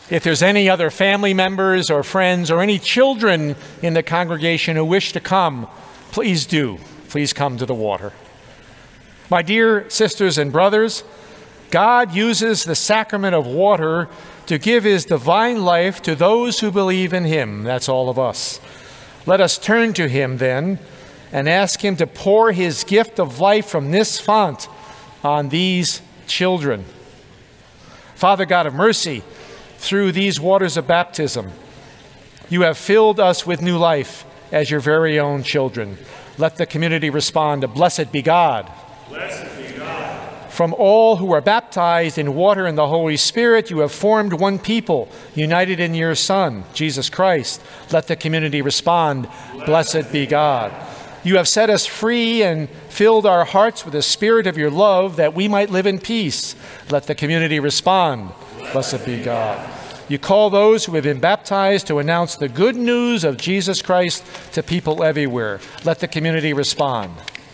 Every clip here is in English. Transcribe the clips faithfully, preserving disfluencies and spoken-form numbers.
If there's any other family members or friends or any children in the congregation who wish to come, please do. Please come to the water. My dear sisters and brothers, God uses the sacrament of water to give his divine life to those who believe in him. That's all of us. Let us turn to him then and ask him to pour his gift of life from this font on these children. Father God of mercy, through these waters of baptism, you have filled us with new life as your very own children. Let the community respond to blessed be God. Blessed be God. From all who are baptized in water and the Holy Spirit, you have formed one people, united in your Son, Jesus Christ. Let the community respond, blessed, blessed be God. You have set us free and filled our hearts with the spirit of your love that we might live in peace. Let the community respond, blessed be God. You call those who have been baptized to announce the good news of Jesus Christ to people everywhere. Let the community respond.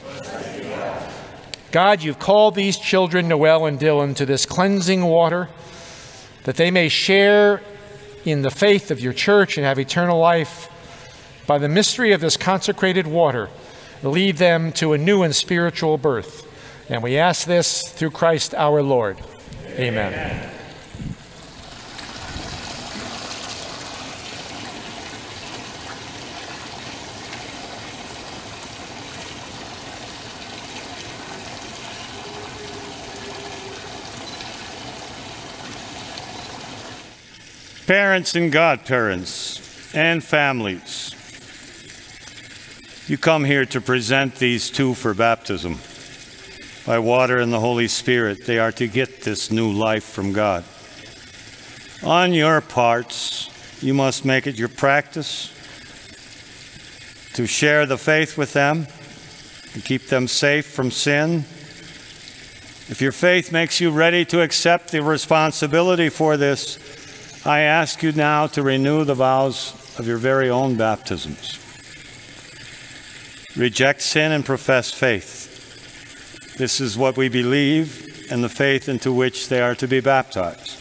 God, you've called these children, Noel and Dylan, to this cleansing water, that they may share in the faith of your church and have eternal life. By the mystery of this consecrated water, lead them to a new and spiritual birth. And we ask this through Christ our Lord. Amen. Amen. Parents and godparents and families, you come here to present these two for baptism. By water and the Holy Spirit, they are to get this new life from God. On your parts, you must make it your practice to share the faith with them, to keep them safe from sin. If your faith makes you ready to accept the responsibility for this, I ask you now to renew the vows of your very own baptisms. Reject sin and profess faith. This is what we believe and the faith into which they are to be baptized.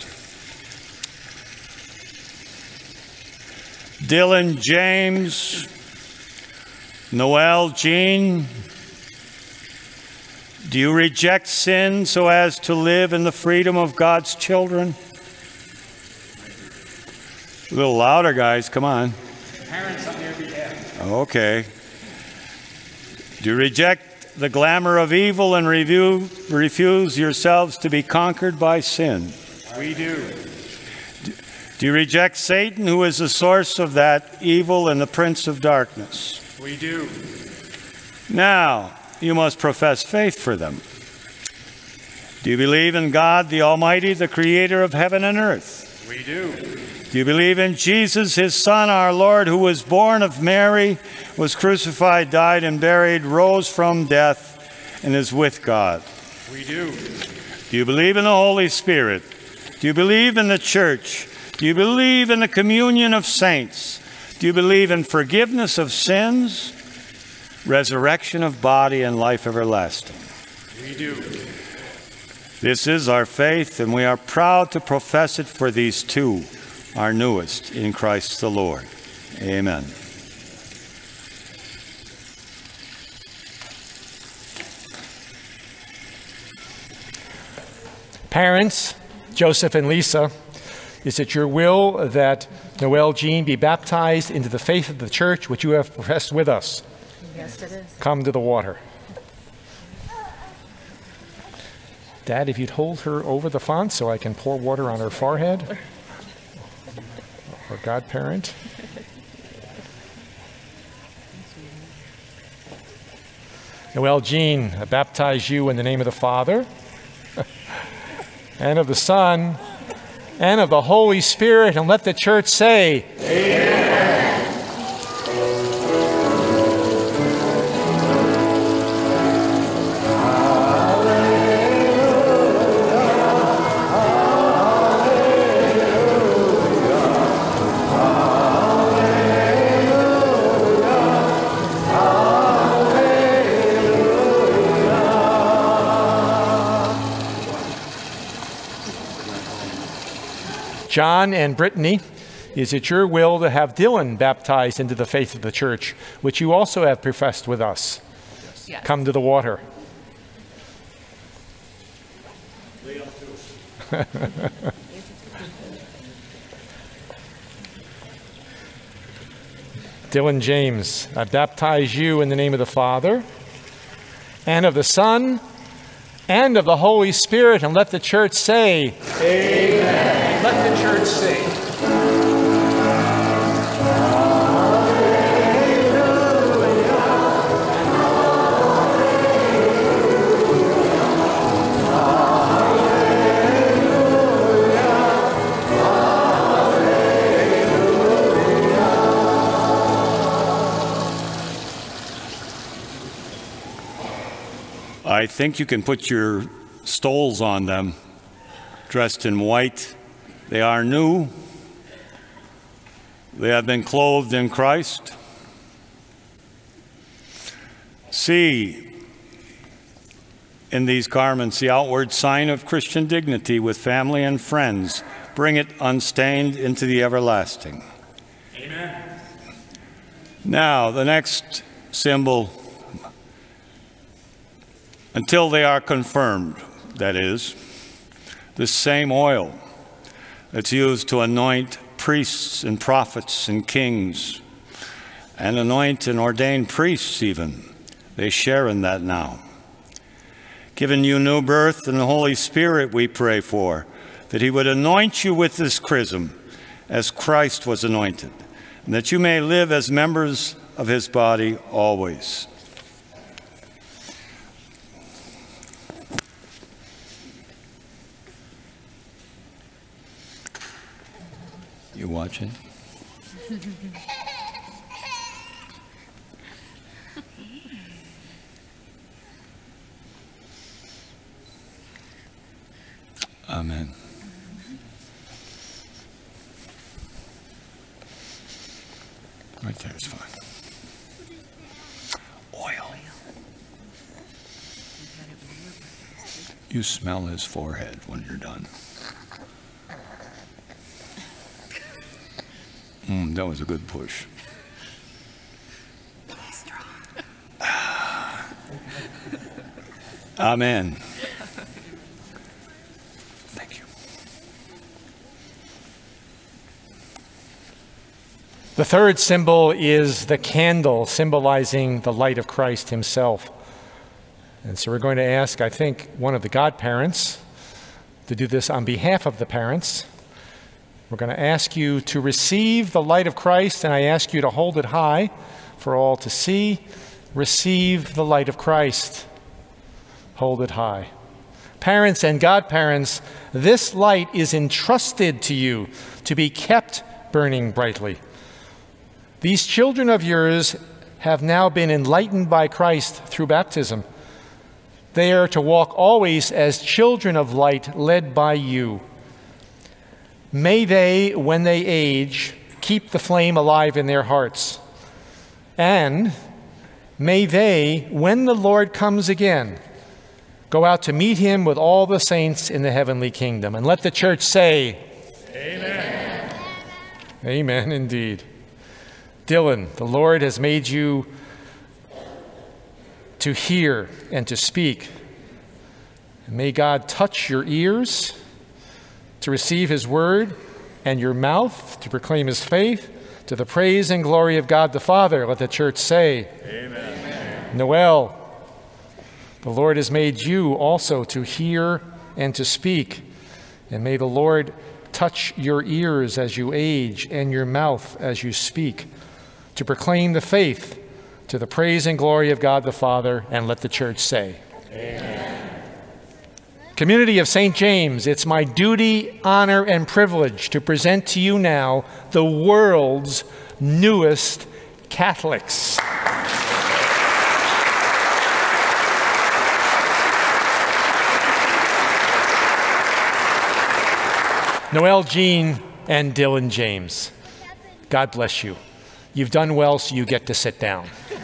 Dylan James, Noel Jean, do you reject sin so as to live in the freedom of God's children? A little louder, guys, come on. Parents on your behalf. Okay. Do you reject the glamour of evil and review, refuse yourselves to be conquered by sin? We do. Do you reject Satan, who is the source of that evil and the prince of darkness? We do. Now, you must profess faith for them. Do you believe in God, the Almighty, the creator of heaven and earth? We do. Do you believe in Jesus, his Son, our Lord, who was born of Mary, was crucified, died, and buried, rose from death, and is with God? We do. Do you believe in the Holy Spirit? Do you believe in the church? Do you believe in the communion of saints? Do you believe in forgiveness of sins, resurrection of body, and life everlasting? We do. This is our faith, and we are proud to profess it for these two, our newest, in Christ the Lord. Amen. Parents, Joseph and Lisa, is it your will that Noel Jean be baptized into the faith of the church which you have professed with us? Yes, it is. Come to the water. Dad, if you'd hold her over the font so I can pour water on her forehead. Or godparent. Noel Jean, I baptize you in the name of the Father, and of the Son, and of the Holy Spirit, and let the church say, Amen. John and Brittany, is it your will to have Dylan baptized into the faith of the church, which you also have professed with us? Yes. Yes. Come to the water. Dylan James, I baptize you in the name of the Father, and of the Son, and of the Holy Spirit, and let the church say, Amen. Let the church say. I think you can put your stoles on them, dressed in white. They are new. They have been clothed in Christ. See in these garments the outward sign of Christian dignity with family and friends. Bring it unstained into the everlasting. Amen. Now, the next symbol, until they are confirmed, that is, this same oil that's used to anoint priests and prophets and kings, and anoint and ordain priests even. They share in that now. Given you new birth and the Holy Spirit, we pray for, that he would anoint you with this chrism as Christ was anointed, and that you may live as members of his body always. You watching? Amen. Right there is fine. Oil. You smell his forehead when you're done. Mm, that was a good push. Amen. Thank you. The third symbol is the candle, symbolizing the light of Christ himself. And so we're going to ask, I think, one of the godparents to do this on behalf of the parents. We're going to ask you to receive the light of Christ, and I ask you to hold it high for all to see. Receive the light of Christ. Hold it high. Parents and godparents, this light is entrusted to you to be kept burning brightly. These children of yours have now been enlightened by Christ through baptism. They are to walk always as children of light led by you. May they, when they age, keep the flame alive in their hearts. And may they, when the Lord comes again, go out to meet him with all the saints in the heavenly kingdom. And let the church say, Amen. Amen, indeed. Dylan, the Lord has made you to hear and to speak. And may God touch your ears to receive his word, and your mouth to proclaim his faith, to the praise and glory of God the Father. Let the church say, Amen. Noel, the Lord has made you also to hear and to speak, and may the Lord touch your ears as you age and your mouth as you speak, to proclaim the faith, to the praise and glory of God the Father, and let the church say, Amen. Community of Saint James, it's my duty, honor, and privilege to present to you now the world's newest Catholics. Noel Jean and Dylan James, God bless you. You've done well, so you get to sit down.